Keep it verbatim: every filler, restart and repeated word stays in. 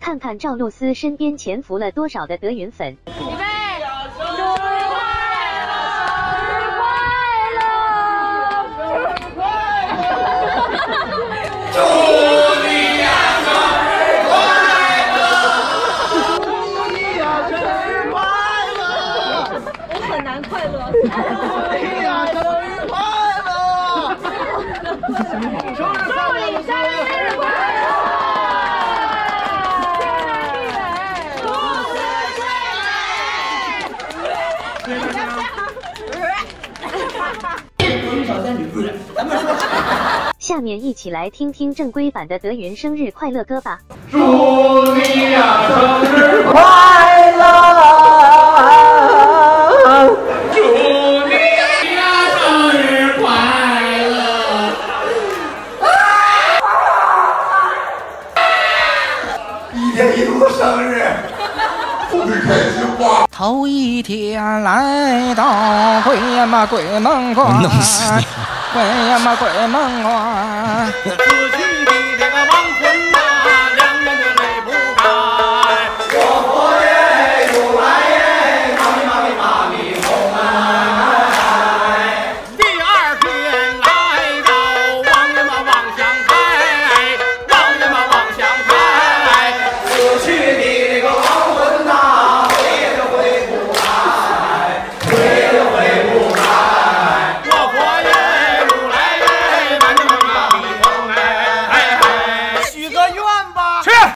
看看赵露思身边潜伏了多少的德云粉。 预备，生日快乐，生日快乐，生日快乐！祝你呀，生日快乐！祝你呀，生日快乐！我很难快乐。祝你呀，生日快乐！生日快乐！祝你生日快乐！ 下面一起来听听正规版的德云生日快乐歌吧。 祝你呀生日快乐！祝你呀生日快乐！一天一度的生日，特别开心吧？ 头一天来到鬼呀嘛鬼门关，鬼呀嘛鬼门关。